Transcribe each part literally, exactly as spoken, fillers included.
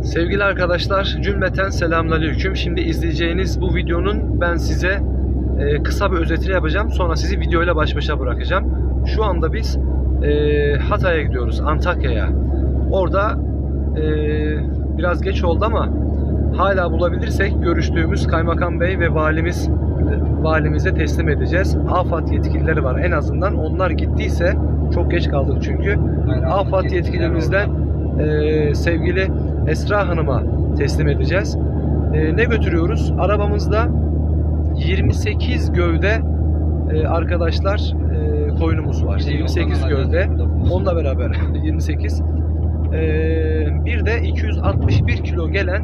Sevgili arkadaşlar, cümleten selamünaleyküm. Şimdi izleyeceğiniz bu videonun ben size e, kısa bir özetini yapacağım. Sonra sizi videoyla baş başa bırakacağım. Şu anda biz e, Hatay'a gidiyoruz, Antakya'ya. Orada e, biraz geç oldu ama hala bulabilirsek görüştüğümüz Kaymakam Bey ve valimiz valimize teslim edeceğiz. AFAD yetkilileri var. En azından onlar gittiyse, çok geç kaldık çünkü. AFAD yetkilimizden e, sevgili Esra Hanım'a teslim edeceğiz. E, ne götürüyoruz? Arabamızda yirmi sekiz gövde e, arkadaşlar e, koyunumuz var. yirmi sekiz gövde. Onunla beraber yirmi sekiz. E, bir de iki yüz altmış bir kilo gelen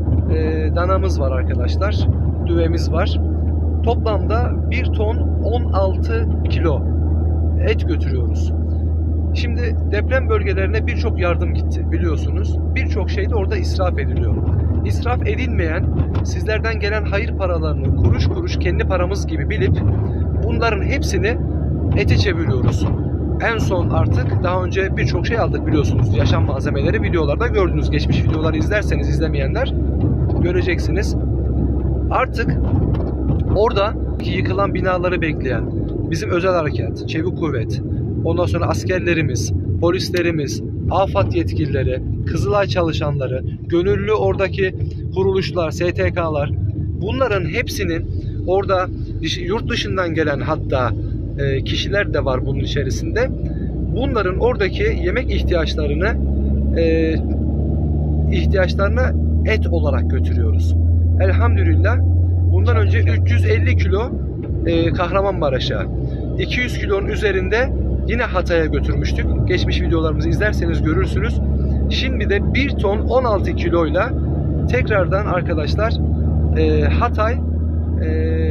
e, danamız var arkadaşlar. Düvemiz var. Toplamda bir ton on altı kilo et götürüyoruz. Şimdi deprem bölgelerine birçok yardım gitti biliyorsunuz. Birçok şey de orada israf ediliyor. İsraf edilmeyen, sizlerden gelen hayır paralarını kuruş kuruş kendi paramız gibi bilip bunların hepsini ete çeviriyoruz. En son artık daha önce birçok şey aldık biliyorsunuz. Yaşam malzemeleri videolarda gördünüz. Geçmiş videoları izlerseniz izlemeyenler göreceksiniz. Artık orada yıkılan binaları bekleyen bizim özel harekat, çevik kuvvet, ondan sonra askerlerimiz, polislerimiz, AFAD yetkilileri, Kızılay çalışanları, gönüllü oradaki kuruluşlar, S T K'lar, bunların hepsinin orada yurt dışından gelen hatta e, kişiler de var bunun içerisinde. Bunların oradaki yemek ihtiyaçlarını e, ihtiyaçlarını et olarak götürüyoruz. Elhamdülillah bundan önce üç yüz elli kilo e, Kahramanmaraş'a, iki yüz kilonun üzerinde yine Hatay'a götürmüştük. Geçmiş videolarımızı izlerseniz görürsünüz. Şimdi de bir ton on altı kiloyla tekrardan arkadaşlar e, Hatay e,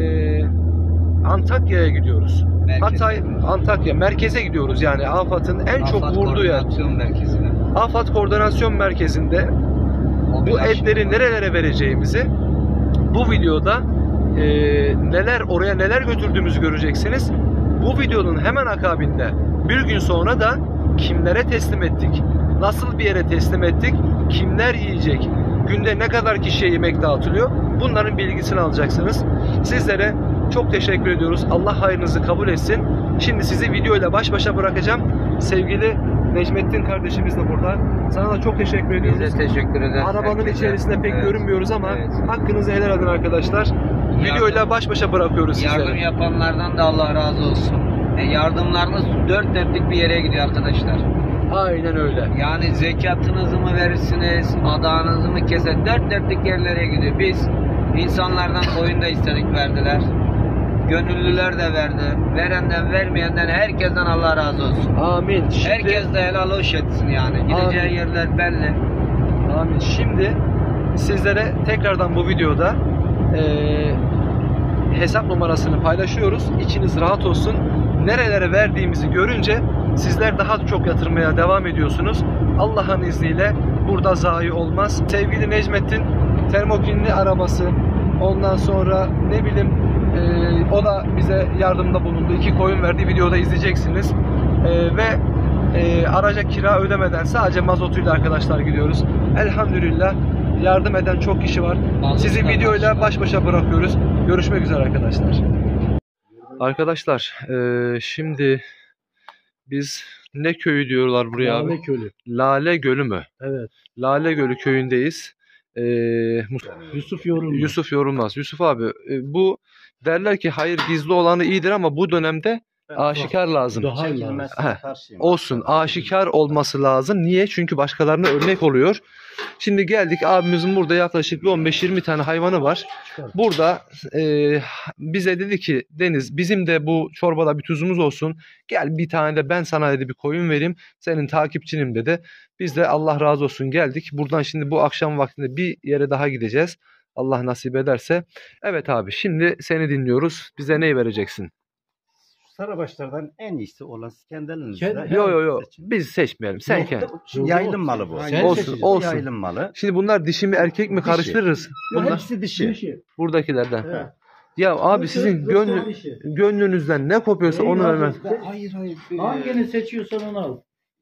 Antakya'ya gidiyoruz. Merkez. Hatay Antakya merkeze gidiyoruz, yani AFAD'ın en AFAD çok vurduğu yer. AFAD Koordinasyon Merkezi'nde bu etleri nerelere vereceğimizi bu videoda e, neler oraya neler götürdüğümüzü göreceksiniz. Bu videonun hemen akabinde bir gün sonra da kimlere teslim ettik, nasıl bir yere teslim ettik, kimler yiyecek, günde ne kadar kişiye yemek dağıtılıyor, bunların bilgisini alacaksınız. Sizlere çok teşekkür ediyoruz. Allah hayrınızı kabul etsin. Şimdi sizi videoyla baş başa bırakacağım. Sevgili Necmettin kardeşimiz de burada. Sana da çok teşekkür ediyoruz. Biz de teşekkür ederiz. Arabanın herkese içerisinde pek evet. görünmüyoruz ama evet. hakkınızı helal edin arkadaşlar. Yardım, videoyla baş başa bırakıyoruz sizlere. Yardım yapanlardan da Allah razı olsun. E yardımlarınız dört dörtlük bir yere gidiyor arkadaşlar. Aynen öyle. Yani zekatınızı mı verirsiniz, adağınızı mı keser, dört dörtlük yerlere gidiyor. Biz insanlardan koyun da istedik, verdiler. Gönüllüler de verdi. Verenden vermeyenden herkesten Allah razı olsun. Amin. Şimdi, herkes de helal hoş etsin yani. Gideceği amin. yerler belli. Amin. Şimdi sizlere tekrardan bu videoda e, hesap numarasını paylaşıyoruz. İçiniz rahat olsun. Nerelere verdiğimizi görünce sizler daha çok yatırmaya devam ediyorsunuz. Allah'ın izniyle burada zayi olmaz. Sevgili Necmettin termoklinli arabası, ondan sonra ne bileyim e, o da bize yardımda bulundu. İki koyun verdi. Videoda izleyeceksiniz. E, ve e, araca kira ödemeden sadece mazotuyla arkadaşlar gidiyoruz. Elhamdülillah yardım eden çok kişi var. Sizi videoyla baş başa bırakıyoruz. Görüşmek üzere arkadaşlar. Arkadaşlar e, şimdi biz ne köyü diyorlar buraya Lale abi? Gölü. Lale Gölü mü? Evet. Lale Gölü köyündeyiz. Ee, Yusuf Yorulmaz. Yusuf Yorulmaz. Yusuf abi e, bu derler ki hayır gizli olanı iyidir ama bu dönemde evet, aşikar lazım. Daha olsun. Aşikar olması lazım. Niye? Çünkü başkalarına örnek oluyor. Şimdi geldik, abimizin burada yaklaşık on beş yirmi tane hayvanı var. Burada e, bize dedi ki Deniz, bizim de bu çorbada bir tuzumuz olsun. Gel bir tane de ben sana dedi bir koyun vereyim. Senin takipçinim dedi. Biz de Allah razı olsun geldik. Buradan şimdi bu akşam vaktinde bir yere daha gideceğiz. Allah nasip ederse. Evet abi, şimdi seni dinliyoruz. Bize neyi vereceksin? Sarabaşlardan en iyisi olan kendi elinizde. Yok yok yok. Biz seçmeyelim. Sen Yok, kendi. Yaylım malı bu. Sen olsun olsun. Yaylım malı. Şimdi bunlar dişi mi erkek mi dişi. Karıştırırız. Bunlar hepsi dişi. dişi. Buradakilerden. Evet. Ya abi sizin gönlü, gönlünüzden ne kopuyorsa onu vermez. Hayır hayır. Hangini seçiyorsan onu al.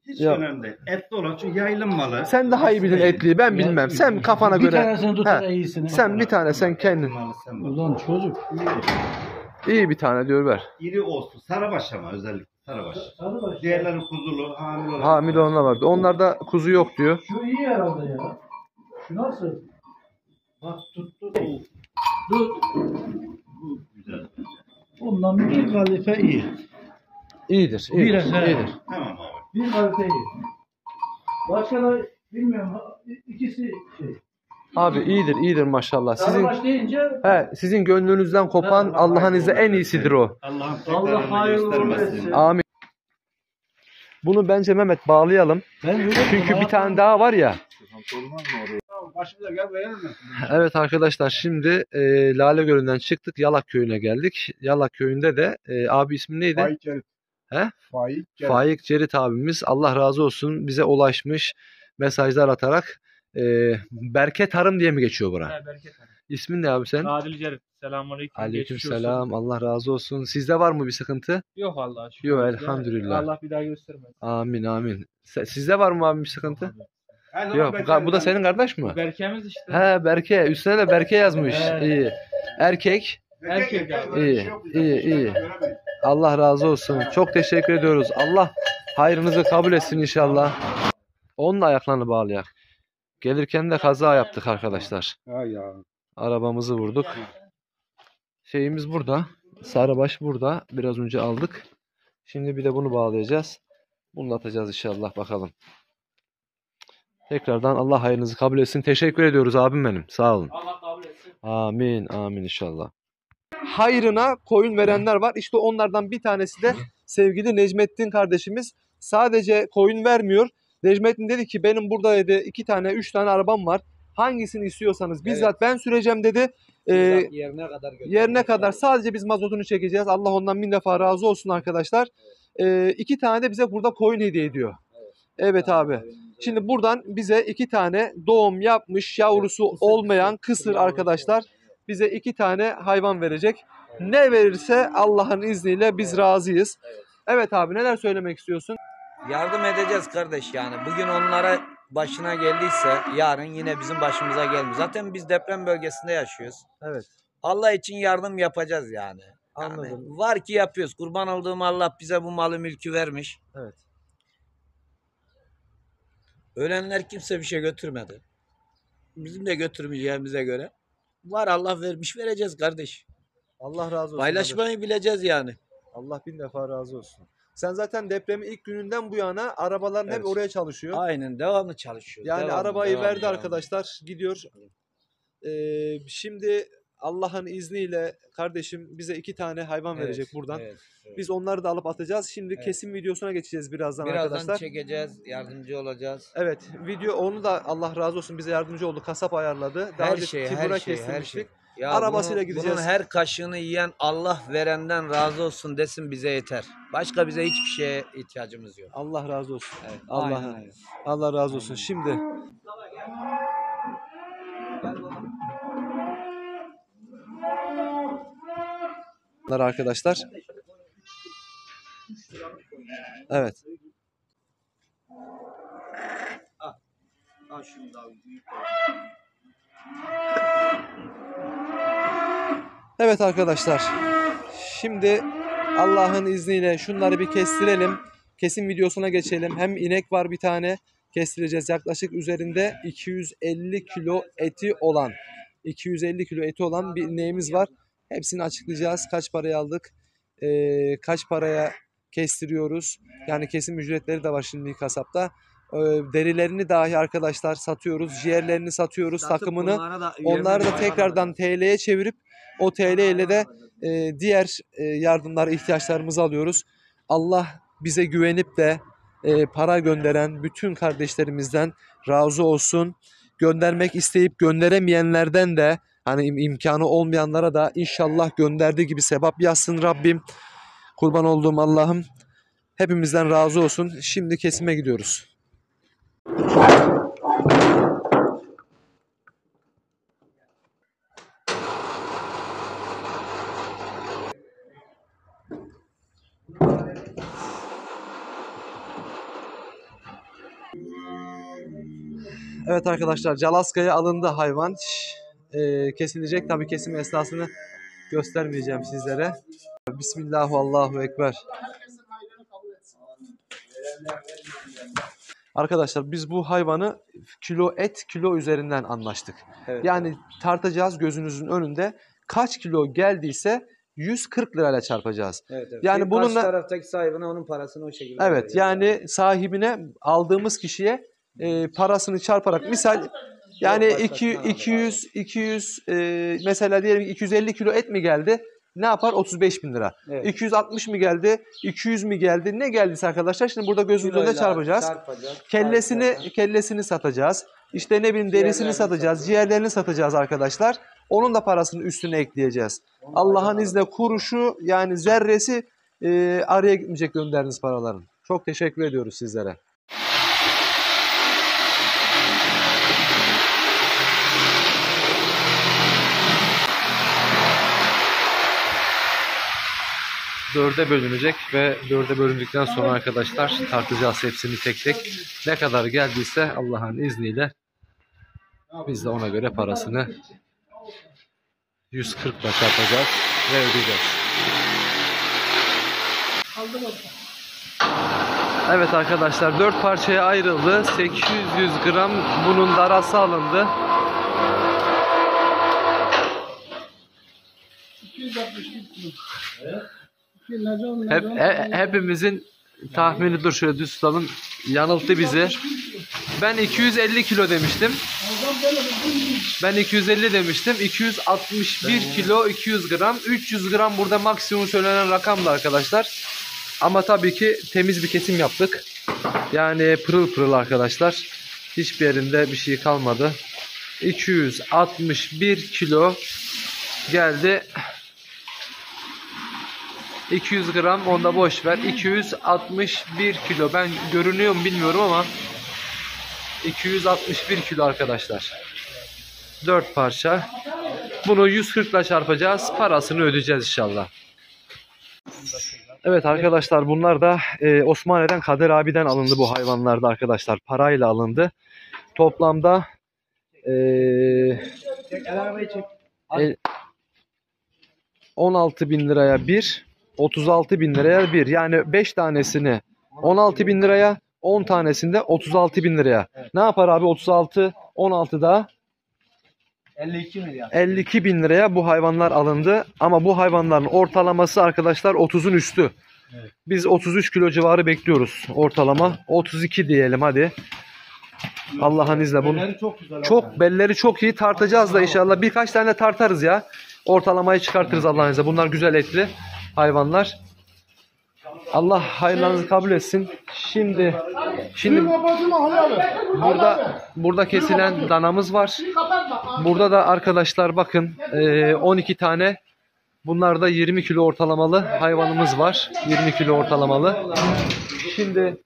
Hiç Ya. önemli değil. Etli olan çünkü yaylım malı. Sen daha iyi bilin etliyi, ben bilmem. Sen kafana Bir göre. tanesini tut He, da iyisini. sen bir tane sen kendin. Malı sen bak. Ulan çocuk. İyi bir tane diyor ver. İri olsun. Sarabaş ama özellikle. Sarabaş. Sarıbaş. Diğerleri kuzulu, hamile olan. Hamile olanlar vardı. Onlarda kuzu yok diyor. Şu iyi herhalde ya. Şu nasıl? Bak tuttu. Dur. Bu güzel. Ondan bir kalite iyi. İyidir, iyidir, Biraz, he. iyidir. Tamam abi. Bir kalite iyi. Başka da bilmiyorum. ha, İkisi şey. Abi iyidir, iyidir maşallah. Sizin Sarıbaş deyince he, sizin gönlünüzden kopan Allah'ın izniyle en iyisidir o. Allah'ın Allah tekrarını hayırlı göstermesin. etsin. Amin. Bunu bence Mehmet bağlayalım. ben öyle Çünkü bir tane daha var ya. Başımıza gel beğenir misin? Evet arkadaşlar, şimdi e, Lale Gölü'nden çıktık. Yalak Köyü'ne geldik. Yalak Köyü'nde de e, abi ismi neydi? Faik Cerit. He? Faik Cerit. Faik Cerit abimiz, Allah razı olsun, bize ulaşmış mesajlar atarak. E, Berke Tarım diye mi geçiyor bura? Ha, bereket hanım. İsmin ne abi sen? Adil Cerit. Selamünaleyküm. Aleyküm Geçmiş olsun. selam. Allah razı olsun. Sizde var mı bir sıkıntı? Yok Allah'a şükür. Yok, elhamdülillah. Allah bir daha göstermez. Amin amin. Se- Sizde var mı abi bir sıkıntı? Her zaman Yok. beklerim Bu da ben. senin kardeş mi? Berkemiz işte. He Berke. Üstüne de Berke yazmış. He. İyi. Erkek. Erkek abi. İyi, iyi, iyi. Allah razı olsun. Çok teşekkür ediyoruz. Allah hayrınızı kabul etsin inşallah. Onun da ayaklarını bağlayak. Gelirken de kaza yaptık arkadaşlar. Ha ya. Arabamızı vurduk. Şeyimiz burada. Sarıbaş burada. Biraz önce aldık. Şimdi bir de bunu bağlayacağız. Bunu da atacağız inşallah, bakalım. Tekrardan Allah hayrınızı kabul etsin. Teşekkür ediyoruz abim benim. Sağ olun. Allah kabul etsin. Amin. Amin inşallah. Hayrına koyun verenler var. İşte onlardan bir tanesi de sevgili Necmettin kardeşimiz. Sadece koyun vermiyor. Necmettin dedi ki benim burada dedi iki tane üç tane arabam var. Hangisini istiyorsanız bizzat ben süreceğim dedi. Ee, yerine kadar yerine kadar sadece biz mazotunu çekeceğiz. Allah ondan bin defa razı olsun arkadaşlar. Ee, iki tane de bize burada koyun hediye ediyor. Evet abi. Şimdi buradan bize iki tane doğum yapmış yavrusu olmayan kısır arkadaşlar bize iki tane hayvan verecek. Ne verirse Allah'ın izniyle biz razıyız. Evet abi, neler söylemek istiyorsun? Yardım edeceğiz kardeş yani. Bugün onlara başına geldiyse yarın yine bizim başımıza gelmiyor. Zaten biz deprem bölgesinde yaşıyoruz. Evet. Allah için yardım yapacağız yani. Yani Anladım. var ki yapıyoruz. Kurban olduğum Allah bize bu malı mülkü vermiş. Evet. Ölenler kimse bir şey götürmedi. Bizim de götürmeyeceğimize göre. Var Allah vermiş, vereceğiz kardeş. Allah razı olsun. Paylaşmayı bileceğiz yani. Allah bin defa razı olsun. Sen zaten depremin ilk gününden bu yana arabaların hep Evet. oraya çalışıyor. Aynen devamlı çalışıyoruz. Yani devamlı, arabayı devamlı, verdi devamlı. arkadaşlar, gidiyor. Ee, şimdi Allah'ın izniyle kardeşim bize iki tane hayvan Evet, verecek buradan. evet, evet. Biz onları da alıp atacağız. Şimdi Evet. kesim videosuna geçeceğiz birazdan, Birazdan arkadaşlar. çekeceğiz, yardımcı olacağız. Evet, video onu da Allah razı olsun bize yardımcı oldu. Kasap ayarladı. Daha Her önce şey, Timur'a her şey, her kestirmiştik. şey. Ya Arabasıyla bunu- gideceğiz. Bunun her kaşığını yiyen Allah verenden razı olsun desin, bize yeter. Başka bize hiçbir şeye ihtiyacımız yok. Allah razı olsun. Evet, Allah aynen öyle. Allah razı olsun. Şimdi arkadaşlar. Evet. Evet arkadaşlar. Şimdi Allah'ın izniyle şunları bir kestirelim. Kesim videosuna geçelim. Hem inek var bir tane kestireceğiz. Yaklaşık üzerinde iki yüz elli kilo eti olan iki yüz elli kilo eti olan bir ineğimiz var. Hepsini açıklayacağız. Kaç paraya aldık? Ee, kaç paraya kestiriyoruz? Yani kesim ücretleri de var şimdi kasapta. Ee, derilerini dahi arkadaşlar satıyoruz. Ciğerlerini satıyoruz. Satıp takımını. bunlara da Onları da yerine tekrardan T L'ye çevirip o T L ile de e, diğer e, yardımlara ihtiyaçlarımızı alıyoruz. Allah bize güvenip de e, para gönderen bütün kardeşlerimizden razı olsun. Göndermek isteyip gönderemeyenlerden de hani im- imkanı olmayanlara da inşallah gönderdiği gibi sevap yazsın Rabbim. Kurban olduğum Allah'ım hepimizden razı olsun. Şimdi kesime gidiyoruz. Evet arkadaşlar, Calaska'ya alındı hayvan. Ee, kesilecek. Tabii kesim esnasını göstermeyeceğim sizlere. Bismillah, Allahu Ekber. Arkadaşlar biz bu hayvanı kilo et kilo üzerinden anlaştık. Evet, Yani tartacağız gözünüzün önünde. Kaç kilo geldiyse yüz kırk lirayla çarpacağız. Evet, evet. Yani Karşı bununla taraftaki sahibine onun parasını o şekilde evet vereceğiz. yani sahibine aldığımız kişiye e, parasını çarparak misal yani Yok, iki, başkasından iki yüz iki yüz e, mesela diyelim ki iki yüz elli kilo et mi geldi? Ne yapar? otuz beş bin lira. Evet. iki yüz altmış mı geldi? iki yüz mi geldi? Ne geldiyse arkadaşlar şimdi burada gözümüzün önünde Kiloyla çarpacağız. çarpacağız, Kellesini çarpacağız. kellesini satacağız. İşte ne bileyim derisini Ciğerlerini satacağız. satacağız. Ciğerlerini satacağız arkadaşlar. Onun da parasını üstüne ekleyeceğiz. Allah'ın izniyle kuruşu yani zerresi e, araya gitmeyecek gönderdiğiniz paraların. Çok teşekkür ediyoruz sizlere. Dörde bölünecek ve dörde bölündükten sonra arkadaşlar tartacağız hepsini tek tek. Ne kadar geldiyse Allah'ın izniyle biz de ona göre parasını yüz kırk ile çarpacağız ve ödeyeceğiz. Evet arkadaşlar dört parçaya ayrıldı. sekiz yüz gram bunun darası alındı. Hep, he- hepimizin tahmini dur şöyle düz tutalım. Yanılttı bizi. Ben iki yüz elli kilo demiştim. Ben iki yüz elli demiştim. iki yüz altmış bir kilo iki yüz gram. üç yüz gram burada maksimum söylenen rakamdı arkadaşlar. Ama tabii ki temiz bir kesim yaptık. Yani pırıl pırıl arkadaşlar. Hiçbir yerinde bir şey kalmadı. iki yüz altmış bir kilo geldi. iki yüz gram onda boş ver. iki yüz altmış bir kilo. Ben görünüyor mu bilmiyorum ama iki yüz altmış bir kilo arkadaşlar. dört parça. Bunu yüz kırk ile çarpacağız. Parasını ödeyeceğiz inşallah. Evet arkadaşlar bunlar da e, Osmaniye'den Kadir abiden alındı bu hayvanlarda arkadaşlar. Parayla alındı. Toplamda e, e, on altı bin liraya bir, otuz altı bin liraya bir. Yani beş tanesini on altı bin liraya, on tanesinde otuz altı bin liraya. Ne yapar abi otuz altı, on altı daha? elli iki milyar. elli iki bin liraya bu hayvanlar alındı. Ama bu hayvanların ortalaması arkadaşlar otuzun üstü. Evet. Biz otuz üç kilo civarı bekliyoruz ortalama. otuz iki diyelim hadi. Allah'ın izniyle bunu. Belleri çok güzel. Çok belleri çok iyi tartacağız da inşallah. Birkaç tane tartarız ya. Ortalamayı çıkartırız Allah'ın izniyle. Bunlar güzel etli hayvanlar. Allah hayırlarınızı kabul etsin. Şimdi şimdi burada burada kesilen danamız var. Burada da arkadaşlar bakın on iki tane bunlar da yirmi kilo ortalamalı hayvanımız var. yirmi kilo ortalamalı. Şimdi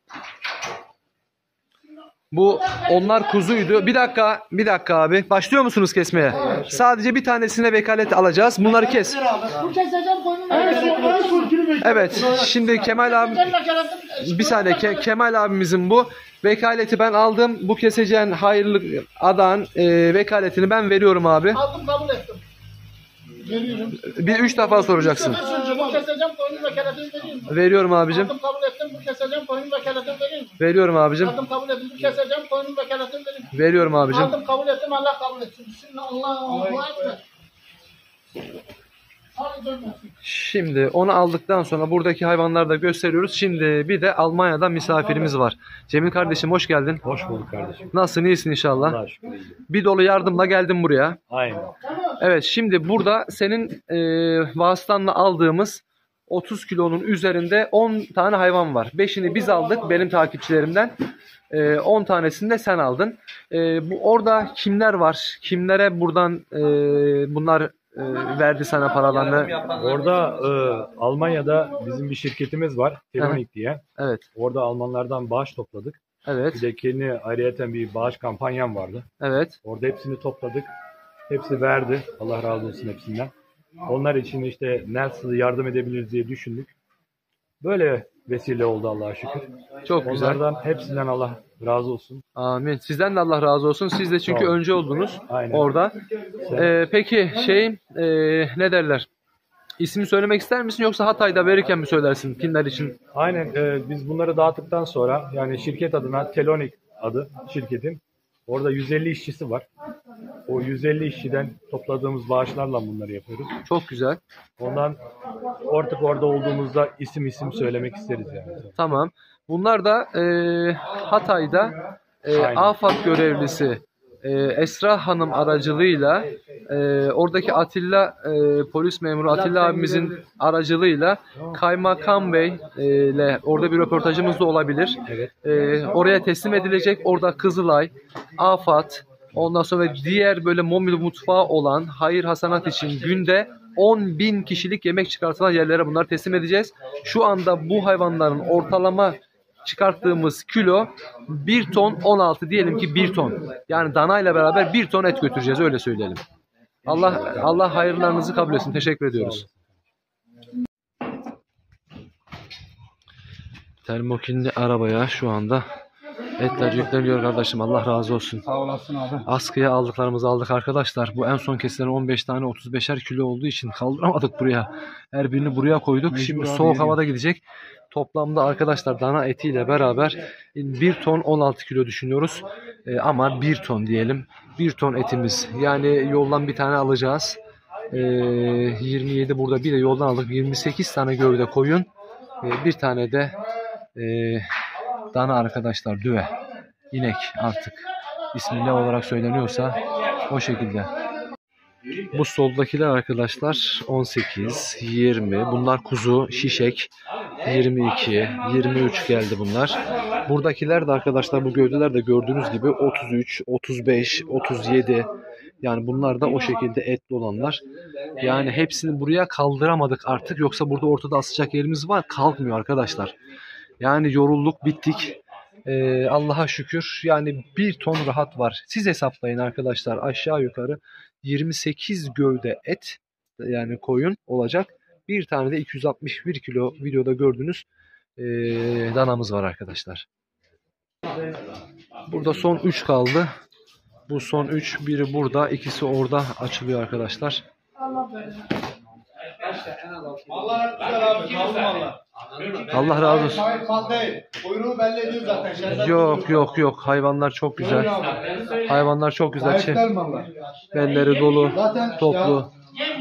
bu onlar kuzuydu. Bir dakika, bir dakika abi. Başlıyor musunuz kesmeye? Sadece bir tanesine vekalet alacağız. Bunları kes. Bu keseceğim koyunun vekaleti. Evet. Şimdi Kemal abi bir saniye Ke- Kemal abimizin bu vekaleti ben aldım. Bu keseceğin hayırlı adağın e, vekaletini ben veriyorum abi. Aldım kabul ettim. Veriyorum. Bir üç defa soracaksın. Bu keseceğim koyunun vekaletini vereyim mi? Veriyorum abicim. Aldım kabul ettim. Bu keseceğim koyunun vekaletini vereyim mi? Veriyorum abicim. Aldım kabul ettim. Bu keseceğim koyunun vekaletini vereyim mi? Veriyorum abicim. Aldım kabul ettim. Allah kabul etsin. Şimdi Allah'a ekber. Hadi dönmesin. Şimdi onu aldıktan sonra buradaki hayvanları da gösteriyoruz. Şimdi bir de Almanya'da misafirimiz var. Cemil kardeşim hoş geldin. Hoş bulduk kardeşim. Nasılsın? İyisin inşallah. Allah'a şükür iyiyim. Bir dolu yardımla geldim buraya. Aynen. Evet şimdi burada senin e, vasıtanla aldığımız otuz kilonun üzerinde on tane hayvan var. beşini biz aldık benim takipçilerimden. E, on tanesini de sen aldın. E, bu orada kimler var? Kimlere buradan e, bunlar e, verdi sana paralarını? Orada e, Almanya'da bizim bir şirketimiz var. Teronik diye. Evet. Orada Almanlardan bağış topladık. Bir Evet. de kendi ayrıyeten bir bağış kampanyam vardı. Evet. Orada hepsini topladık. Hepsi verdi. Allah razı olsun hepsinden. Onlar için işte nasıl yardım edebiliriz diye düşündük. Böyle vesile oldu Allah'a şükür. Çok güzel. Onlardan hepsinden Allah razı olsun. Amin. Sizden de Allah razı olsun. Siz de çünkü Sağ olun. önce oldunuz Aynen. orada. Ee, peki şey e, ne derler? İsmi söylemek ister misin yoksa Hatay'da verirken mi söylersin kimler için? Aynen e, biz bunları dağıttıktan sonra yani şirket adına Telonik adı şirketin. Orada yüz elli işçisi var. O yüz elli işçiden topladığımız bağışlarla bunları yapıyoruz. Çok güzel. Ondan artık orada olduğumuzda isim isim söylemek isteriz yani. Tamam. Bunlar da e, Hatay'da e, Aynen. AFAD görevlisi e, Esra Hanım aracılığıyla e, oradaki Atilla e, polis memuru Atilla abimizin aracılığıyla Kaymakam Bey e, ile orada bir röportajımız da olabilir. Evet. E, oraya teslim edilecek. Orada Kızılay, AFAD, ondan sonra diğer böyle mobil mutfağı olan hayır hasanat için günde on bin kişilik yemek çıkartılan yerlere bunları teslim edeceğiz. Şu anda bu hayvanların ortalama çıkarttığımız kilo bir ton on altı, diyelim ki bir ton. Yani dana ile beraber bir ton et götüreceğiz, öyle söyleyelim. Allah Allah hayırlarınızı kabul etsin. Teşekkür ediyoruz. Termokinli arabaya şu anda etler yükleniyor kardeşim. Allah razı olsun. Sağ olasın abi. Askıya aldıklarımızı aldık arkadaşlar. Bu en son kesilen on beş tane otuz beşer kilo olduğu için kaldıramadık buraya. Her birini buraya koyduk. Mecbur Şimdi abi, soğuk geliyor. havada gidecek. Toplamda arkadaşlar dana etiyle beraber bir ton on altı kilo düşünüyoruz. Ee, ama bir ton diyelim. bir ton etimiz. Yani yoldan bir tane alacağız. Ee, yirmi yedi burada, bir de yoldan aldık. yirmi sekiz tane gövde koyun. Ee, bir tane de e, dana arkadaşlar, düve. İnek artık. İsmi ne olarak söyleniyorsa o şekilde. Bu soldakiler arkadaşlar on sekiz, yirmi. Bunlar kuzu, şişek. yirmi iki, yirmi üç geldi bunlar. Buradakiler de arkadaşlar, bu gövdeler de gördüğünüz gibi otuz üç, otuz beş, otuz yedi. Yani bunlar da o şekilde etli olanlar. Yani hepsini buraya kaldıramadık artık. Yoksa burada ortada asacak yerimiz var. Kalkmıyor arkadaşlar. Yani yorulduk, bittik. Ee, Allah'a şükür yani bir ton rahat var. Siz hesaplayın arkadaşlar, aşağı yukarı yirmi sekiz gövde et, yani koyun olacak. Bir tane de iki yüz altmış bir kilo videoda gördüğünüz ee, danamız var arkadaşlar. Burada son üç kaldı. Bu son üç, biri burada, ikisi orada açılıyor arkadaşlar. Vallahi güzel abi. Kaldım valla. Allah razı olsun. Şahit mal değil. Kuyruğu belli ediyor zaten. Şerbet Yok yok yok, hayvanlar çok güzel. Hayvanlar çok güzel. Çe- Sahipler mallar. Belleri dolu, Zaten toplu.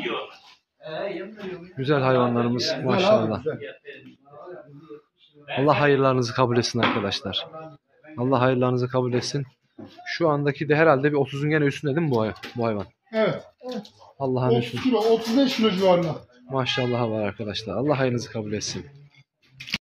Güzel hayvanlarımız maşallah. Allah hayırlarınızı kabul etsin arkadaşlar. Allah hayırlarınızı kabul etsin. Şu andaki de herhalde bir otuzun gene üstünde değil mi bu, hay- bu hayvan? Evet. Allah'ın otuz üstünde. kilo, otuz beş kilo civarında. Maşallah var arkadaşlar. Allah hayırınızı kabul etsin.